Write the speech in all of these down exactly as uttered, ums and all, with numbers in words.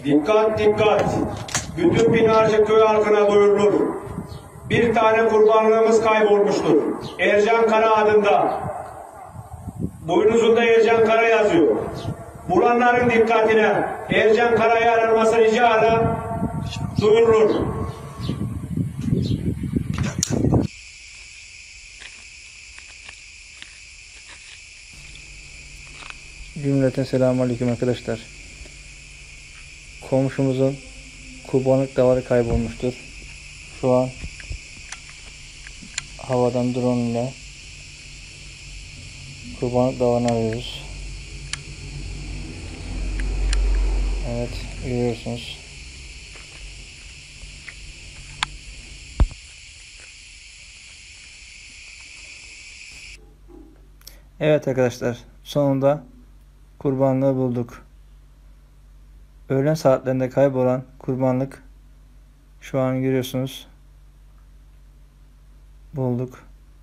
Dikkat dikkat! Bütün binlerce köy halkına duyurulur. Bir tane kurbanlığımız kaybolmuştur. Ercan Kara adında. Boynuzunda Ercan Kara yazıyor. Bulanların dikkatine Ercan Kara'yı aranması rica duyurulur. Cümleten selamünaleyküm arkadaşlar. Komşumuzun kurbanlık davarı kaybolmuştur. Şu an havadan drone ile kurbanlık davarını arıyoruz. Evet, görüyorsunuz. Evet arkadaşlar, sonunda kurbanlığı bulduk. Öğlen saatlerinde kaybolan kurbanlık şu an görüyorsunuz. Bulduk.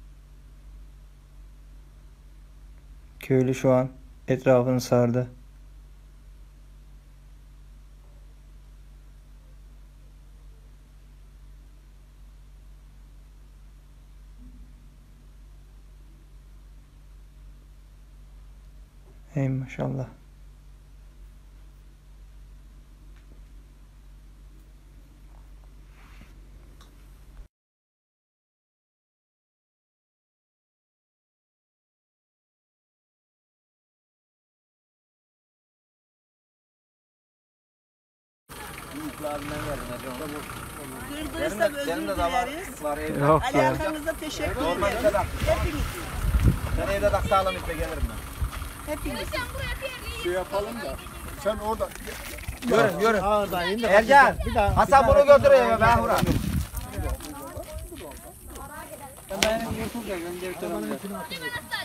Köylü şu an etrafını sardı. Hey maşallah. Kırdıysam özür dileriz. Yok Ali ya. arkanızda teşekkür ederim. Hepiniz. Seneye de tak sağlam iple gelirim ben. Hepiniz. Şey yapalım da sen orada Görün görün. ağırdan in de Ercan, bir daha Hasan bunu götürüyor ya ben Murat. Ben YouTube'da göndereceğim.